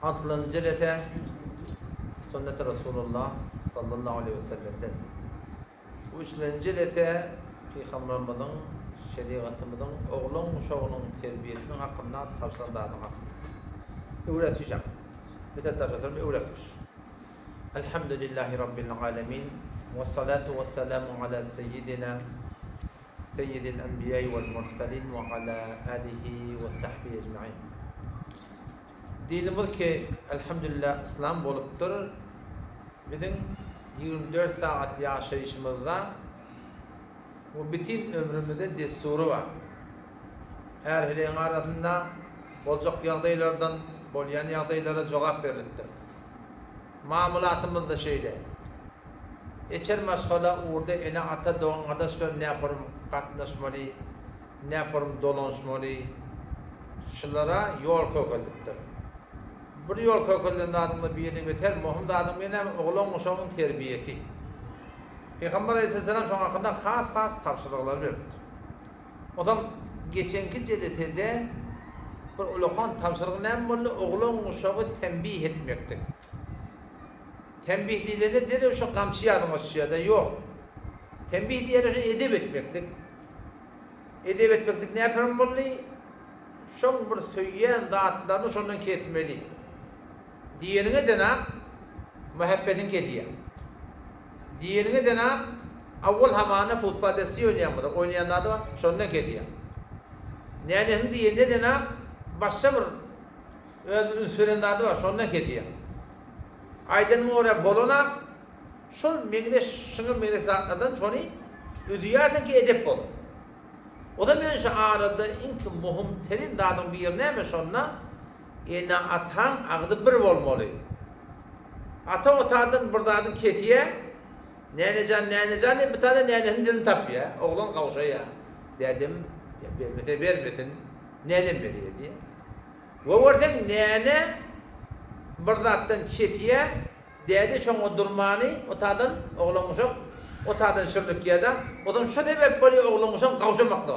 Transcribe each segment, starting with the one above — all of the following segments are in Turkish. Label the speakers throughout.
Speaker 1: Atlıncı rete sünnet-i Resulullah sallallahu aleyhi ve sellem'den. Bu üçüncü rete Peygamberimizin şeriatımızın oğlun uşağının terbiyesinin hakkında tavsiyelerinin hakkında. Öğreteceğim. Bir tavsiyelerim öğretiş. Elhamdülillahi Rabbil alemin. Ve salatu ve selamu ala seyyidina seyyidil enbiya'i vel mursalin ve ala alihi ve sahbihi ecma'in. Dinimiz ki elhamdülillah İslam boluptur. Bizim 24 saat yaşayışımızda bu bütün ömrümüzde desturu var. Her hileyin arasında olacak yağdaylardan bolyan yağdaylara cevap verildir. Mamulatımız da şeyle. Eçer maşgala orada ene ata doğan kardeşler ne yaparım katlaşmalı, ne yaparım dolanışmalı, şunlara yol koyuluptur. Bir yol koyulduğunda adımda bir yerini biter, muhim da adım yine oğlan uşağın terbiyeti. Peygamber Aleyhisselam şu hakkında has tavsiyeler verdi. O zaman geçenki celetede bir ulukan tavsiyeleri ne oldu? Oğlan uşağı tembih etmektir. Tembih dilini dedi şu kamçıya adım açıya yok. Tembih diyerek edep etmektir. Edep etmektir ne yapalım bunu? Şun bir söyleyen dağıtlarını şundan kesmeli. Diğerine denak muhabbetin kediye. Diğerine denak avval hamana futbadesi oynayamadı. Oynayanlar da şundan kediye. Yani diğerine denak başka bir ünsürenler de var. Şundan kediye. Aydın oraya bolona şun meclis saatlerden çoğunu ödüyerden ki edep oldu. O da ben şu arada inki muhim terin dağın bir yerine mi şunla ena atan ağdı bir olmalı. Ata otadın buradadın ketiye nenecan bir tane nenenin dilini tap ya. Oğlan kavuşa ya. Dedim vermetin nenem veriyor diye. Ve oradan nene buradadın ketiye dedi şunu durmanı otadın oğlan uşak otadın şırlık ya da odan şu sebep böyle oğlan uşak kavuşamakta.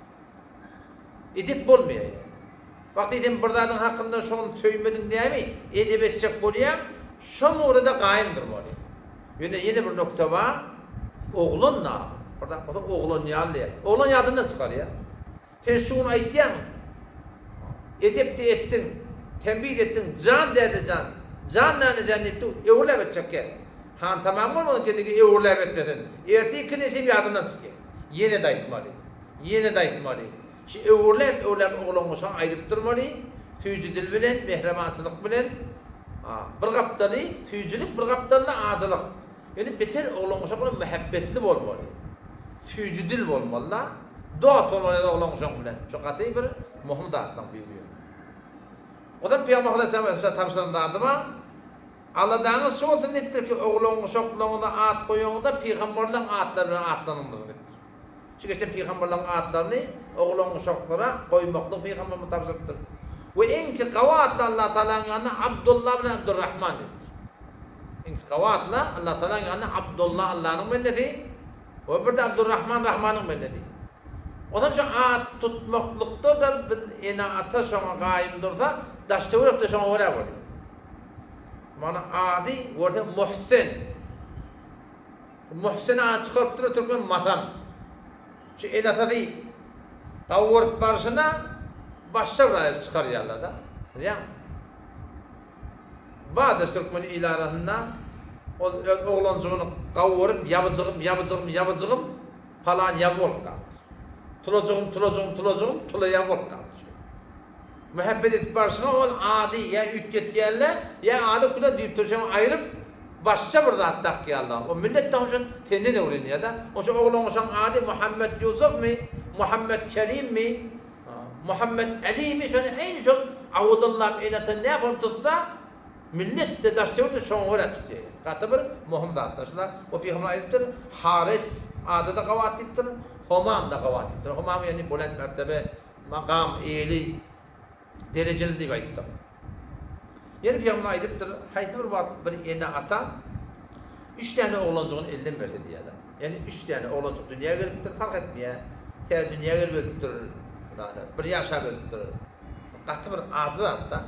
Speaker 1: Edip bulmuyor ya. Vakti dedim buradadın hakkında şunu söymedin diye mi? Edip edecek boluyam. Şunu orada kaimdir böyle. Yine bir nokta var. Oğlun ne? Burada oğlun yalıyor. Oğlun yadından çıkar ya. Sen şunu ayıtıyor mu? Edip de ettin. Tembih ettin. Can dedi can. Can ne zannetti? Evurlap edecek ya. Han tamam olmadı ki evurlap etmedin. Erteği kinesi bir yadından çıkıyor. Yine dayıtmalı. Yine dayıtmalı. Şimdi evurlap oğlan olsan ayrıp durmalı. Tüyücü dil bilen, mehremançılık bilen. Bir kaptalı, tüyücülük, bir kaptalı ağzılık. Yani beter oğlan olsan böyle muhabbetli olmalı. Tüyücü dil olmalı. Dost olmalı da oğlan olsan bilen. Çok atayı bir muhim dağıttan büyüyor. O da Peygamber Aleyhisselam tavsiyelerinde adıma Allah'ınız şu olsun deyiptir ki oğlan uşaklarına at koyuğunda Peygamberlerin atlarını atlanındır deyiptir. Çünkü geçen Peygamberlerin atlarını oğlan uşaklara koymaklık Peygamber'e tavsiyedir. Ve enki kavatla Allah Teala'nın yanına Abdullah bin Abdurrahman deyiptir. Enki kavatla Allah Teala'nın yanına Abdullah Allah'ın belledi ve bir de Abdurrahman Rahman'ın belledi. Ondan sonra at tutmaklıkta da bir ena ata şuna kaim dursa daşta vurup da şuna oraya vuruyor. Mana adi orada muhsin. Muhsin ağaç çıkarttırıyor Türkmen matan. Şu ena ata değil. Kavurup barışına başta buraya çıkarıyorlar da. Ya. Bazı Türkmen ilarasında oğlancığını kavurup yapıcığım falan yapılıp kaldı. Tulacağım, tulaya bak kaldı. Muhabbet edip barışına ol adi ya ütket yerle ya adi kula deyip duracağım ayırıp başça burada attak ki Allah. O millet de onun kendine öğreniyor da. Onun için oğlan olsan adi Muhammed Yusuf mi? Muhammed Kerim mi? Muhammed Ali mi? Şöyle en çok Avudullah eynatın ne yapalım tutsa millet de daşçıvırdı şunu oraya tutuyor. Katı bir muhim dağıtlaşlar. O Peygamber ayıptır. Haris adı da kavatiptir. Homam da kavatiptir. Homam yani bulant mertebe, makam, eğili, dereceli diye ayıptır. Yani Peygamber ayıptır. Haydi bir ene ata 3 tane oğlancığın elinden verdi diye de. Yani 3 tane oğlancık dünyaya geliptir fark etmiyor. Te dünyaya geliptir. Bir yaşa geliptir. Katı bir ağzı hatta.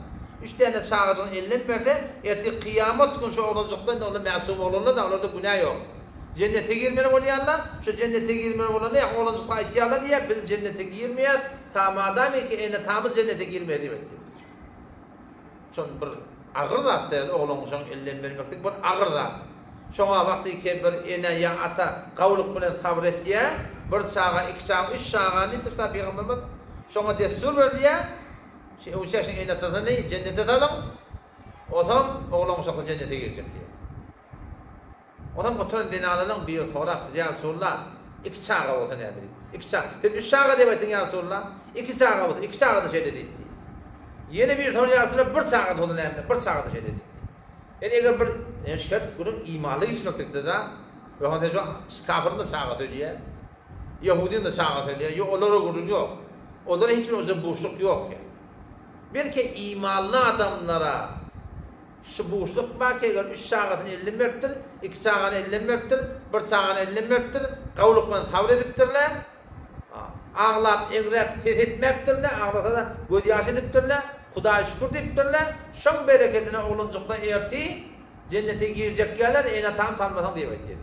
Speaker 1: 3 tane çağızın ellen berdi. Erti kıyamet günü şu olancaktan onu masum olurlar da onlarda günah yok. Cennete girmeli olayanlar, şu cennete girmeli olanlar ya olancakta aytiyanlar diye biz cennete girmeyiz. Tam adam ki ene tamız cennete girmeye diyor. Şon bir ağır da oğlun şon ellen vermektik bir ağır da. Şoňa wagty ki bir ene ya ata gawlyk bilen sabr etdiye, bir çağa, iki çağa, üç çağa ni tusa Peygamberimiz şoňa destur berdiye. O çeşin ene tadany cennete talan. Otam oğlun şoň cennete girecek diye. Otam oturan dinalaryň bir soraktı ya Rasulullah, iki çağa bolsa näme? İki çağa. Üç çağa diýip etdiň ya Rasulullah. İki çağa bolsa, iki çağa da şey dedi. Yeni bir soru ya Rasulullah, bir çağa bolsa näme? Bir çağa da şey dedi. Yani eğer bir şart kurun imanlı gitmektekte de ve hadi şu kafirin de çağa söylüyor. Yahudinin de çağa söylüyor. Yok onlara kurun yok. Onlara hiç bir boşluk yok yani. Belki imanlı adamlara şu boşluk var ki eğer 3 çağatın 50 merttir, 2 çağatın 50 merttir, 1 çağatın 50 merttir, kavlukla tavır ediptirler. Ağlap, eğrep, tehditmeptirler, ağlata da gözyaş ediptirler. Hudaýa şükür diýipdirler. Şoň bereketine oglanjykda erti cennete girecekler, ene tam tanmasan diýip aýtdy.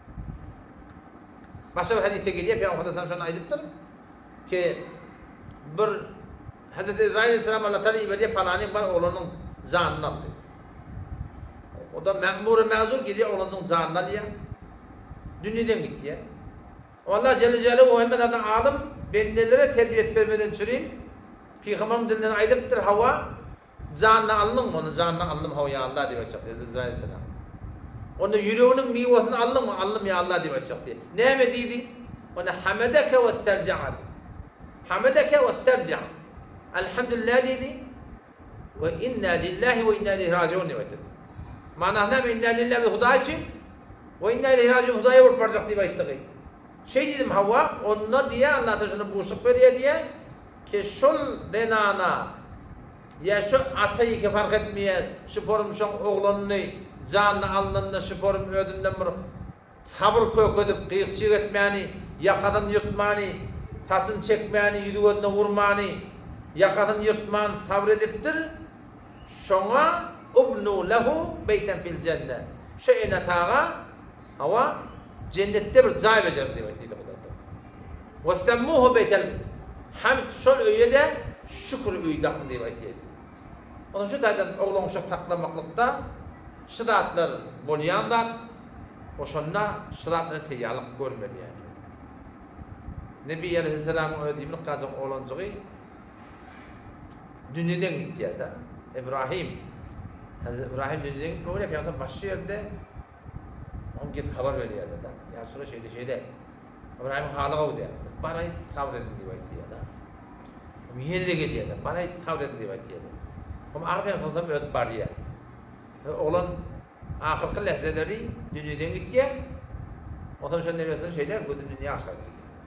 Speaker 1: Başga bir hadisde gelýär, Peygamber sallallahu aleyhi ve sellem aýdypdyr ki bir Hazreti İsrail aleyhisselam Allah Teala iberýär palany bar oglanın janyny aldy. O da memur mazur gidiyor oglanın janyny alýar. Dünýeden gitýär. Allah Celle Celaluhu Muhammed'den adım bendelere terbiye vermeden çüreyim. Peygamberin dilinden aydıptır hava canını aldım onu canını aldım hava ya Allah diye başladı İsrail selam. Onu yüreğinin meyvesini aldım mı aldım ya Allah diye başladı. Ne mi dedi? Ona hamedeke ve isterca'al. Hamedeke ve isterca'. Elhamdülillah dedi. Ve inna lillahi ve inna ileyhi raciun dedi. Manası ne? İnna lillahi ve Huda için ve inna ileyhi raciun Huda'ya vurparacak diye aytdı. Şey dedim hava onunla diye Allah Teala'nın boşluk veriyor diye ki şol denana ya şu atayı ki fark etmeye şuporum şon oğlanını canını alnında şuporum ödünden bir sabır kök edip kıyıkçık etmeyeni yakadan yırtmani tasın çekmeyeni yüdüğüne vurmani yakadan yırtmani sabrediptir şona ubnu lehu beyten fil cennet şu enetağa hava cennette bir zay becer diye etiydi bu da. Ve semmuhu beytel hamd şol öýede şükür öýdäkin diýip aýtdy. Onun şu taýdan oglan uşak taklamaklykda şyratlar bolýanda oşonna şyratlary teýýarlyk görmeli ýani. Nebi aleyhisselam öýdýän gazaň oglanjygy dünýeden gitýär da. İbrahim İbrahim dünýeden öýle ýa-da başga ýerde on git habar berýär da. Ya sonra şeyde İbrahim halyga öýdýär. Baray tavredin diýip aýtdy da. Yeni de gelýär. Baray tavredin diýip aýtdy. Ama ahirden sonra öýdüp barýar. Olan ahirki lehzeleri dünýeden gitýär. Otan şonda bersen şeyde gödü dünýä aşaýdy.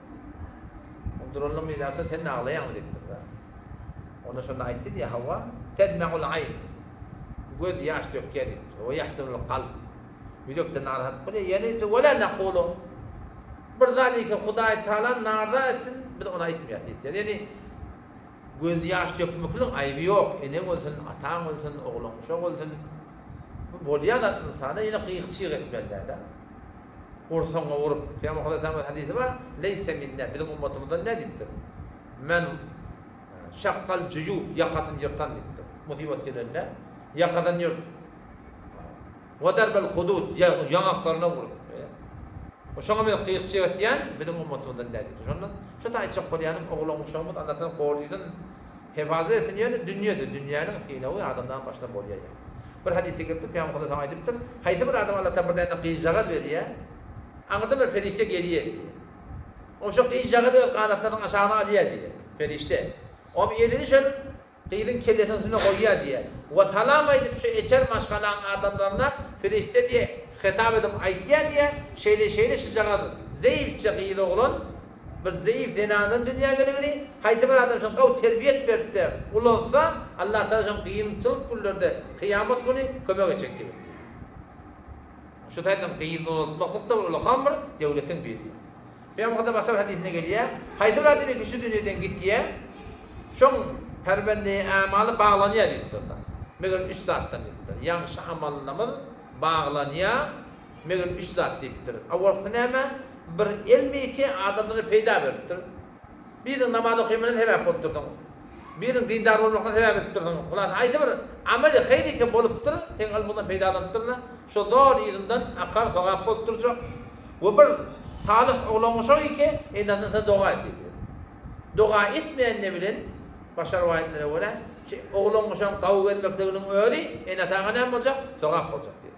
Speaker 1: Ondurulma milasa sen ağlayan diýipdir da. Ona şonda aýtdy diýe Hawa tedma'ul ayn. Göz ýaş dökýär diýipdir. O yahzunul qalb. Yürekde narahat. Bu yani wala naqulu bir zalika Hudaý Taala narda etsin biz ona aýtmaýar diýdi. Yani göz ýaş dökmekliň aýby ýok. Enem bolsun, ataň bolsun, oglan uşak bolsun. Bu bolýan insana ýene kıyıkçyk etmeliler da. Ursaňa urup, Peygamber sallallahu hadisi var. Leyse minna bizim ummatymyzdan ne diýipdir? Men şaqqal juyub ýakatyn ýırtan diýipdir. Musibat gelenler ýakadan ýırt. Ve derbel hudud yanaklarına vurup. O şoňa men kıyıkçyk etýän bizim ummatymyzdan ne diýipdir? Şondan şu taýçak bolýanym oglan uşagymyz Allah'tan gordydan hifazet etýän ýöne dünýäniň hylawy adamdan başla bolýar. Bir hadise geldi Peygamber sallallahu aleyhi ve sellem aýdypdyr. Haýdy bir adam Allah tabardan kıyıjagat berýär. Aňda bir ferişte gelýär. O şu kıyıjagat kanatlaryň aşagyna alýar diýär. Ferişte. O elini şol kıyıdın kellesine üstüne koyýar diýär. Ve salam aýdyp şu eçer maşgalan adamlaryna ferişte diye hitap edip aýtýar diýär. Şeýle şyjagat zeyifçe kıyıda olan bir zeyif denadan dünya gelegini haýdy bir adam şoň gaw terbiyet berdi. Ulansa Allah Taala şoň kıyınçylyk günlerde kıyamet günü kömek edecek diýär. Şu taýdan kıyın bolmakda bolan hamr döwletiň biri. Peygamber başga hadisine gelýär. Haýdy bir adam kişi dünýeden gitýär. Şoň perbende amaly baglanyýar diýipdir. meger 3 saatdan ettir. Ýagşy amallarymyz baglanýa meger 3 saat diýipdir. Awalky näme? Bir ilmi ki adamları peýda beripdir. Biriň namaz okuymadan hebäp bolupdyr. Biriň dindar bolmakdan hebäp etdir. Ular aýdy bir amali haýrike bolupdyr, teň almydan peýdalandyr. Şo dor ýerinden akar sogap bolupdyr. Bu bir salih oglan şo ki endan da doga etdi. Doga etmeýän ne bilen başar waýetlere göre oglan şoň gawy gelmekdiginiň öýri enataga näme boljak? Sogap boljak diýdi.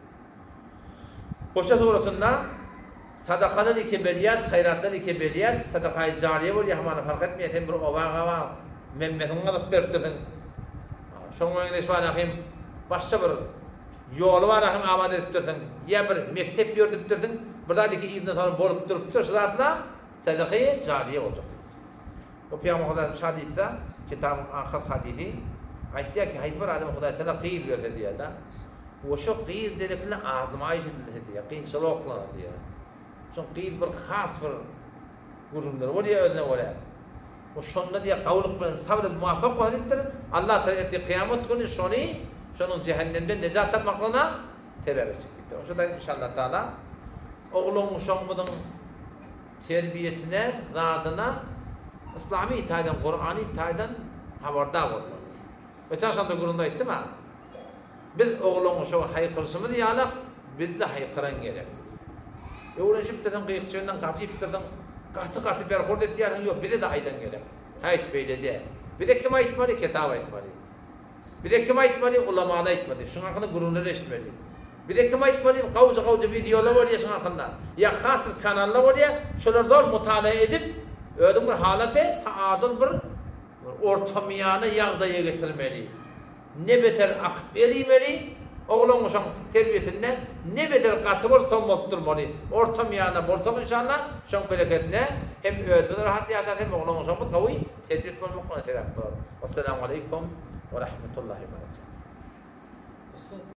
Speaker 1: Boşa suratında sadakalar iki beliyat, hayratlar iki beliyat, sadakayı cariye bol, yahmana fark etmeyen hem bir obağa var, memmetini alıp beriptirdin. Şoň öňünde şuan ahim, başça bir yolu var ahim abad ediptirdin, ya bir mektep ýördüptirdin, buradaki izne sonra bolup durupdyr, şuratla sadakayı cariye boljak. O Peygamber Huda şadidde, kitab-ı ahir hadidi, aýtýar ki, haýdy bir adam Hudaý Teala qyýyl berdi diýär. O şo qyýyl deripli azmaýyş diýär, qyynçylyklar diýär. Şoň qyýyl bir has bir gurumlar bolýar özüne göre. O şonda diýär gawlyk bilen sabr edip muwaffaq bolupdyr. Allah taala erti kıyamet günü şonuň cehennemden nejat tapmaklaryna sebep etdi. Oşda inşallah taala oğlum şoňmydyň terbiyetine, radyna İslami itaýdan, Qur'ani itaýdan habardar bolmaly. Öten şonda gurunda aýtdym ha. Biz oğlum şo haýkyrşymy diýýärler, bizde haýkyran gerek. Öwrenşip turdan gıyıkçığından kaçıp turdan katı bir hurdet diyarın yok. Bir de aydan gerek. Hayt böyle de. Bir de kim aytmalı? Kitap aytmalı. Bir de kim aytmalı? Ulamada aytmalı. Şuna hakkında gurunları eşitmeli. Bir de kim aytmalı? Kavcı videolar var ya şuna hakkında. Ya hasır kanallar var ya şulardan mutalaa edip ödüm bir halate taadıl bir ortamiyana yağdaya getirmeli. Ne beter akıp erimeli. Oğlum şoň terbiyetinde ne bedel gaty bolsa bolupdurmaly. Ortamyana bolsa inşallah şoň bereketine hem özüne rahat ýaşar hem oğlum şoň gawy terbiyet bolmakna sebäp bolar. Assalamu aleykum we rahmetullahi ve berekatuh.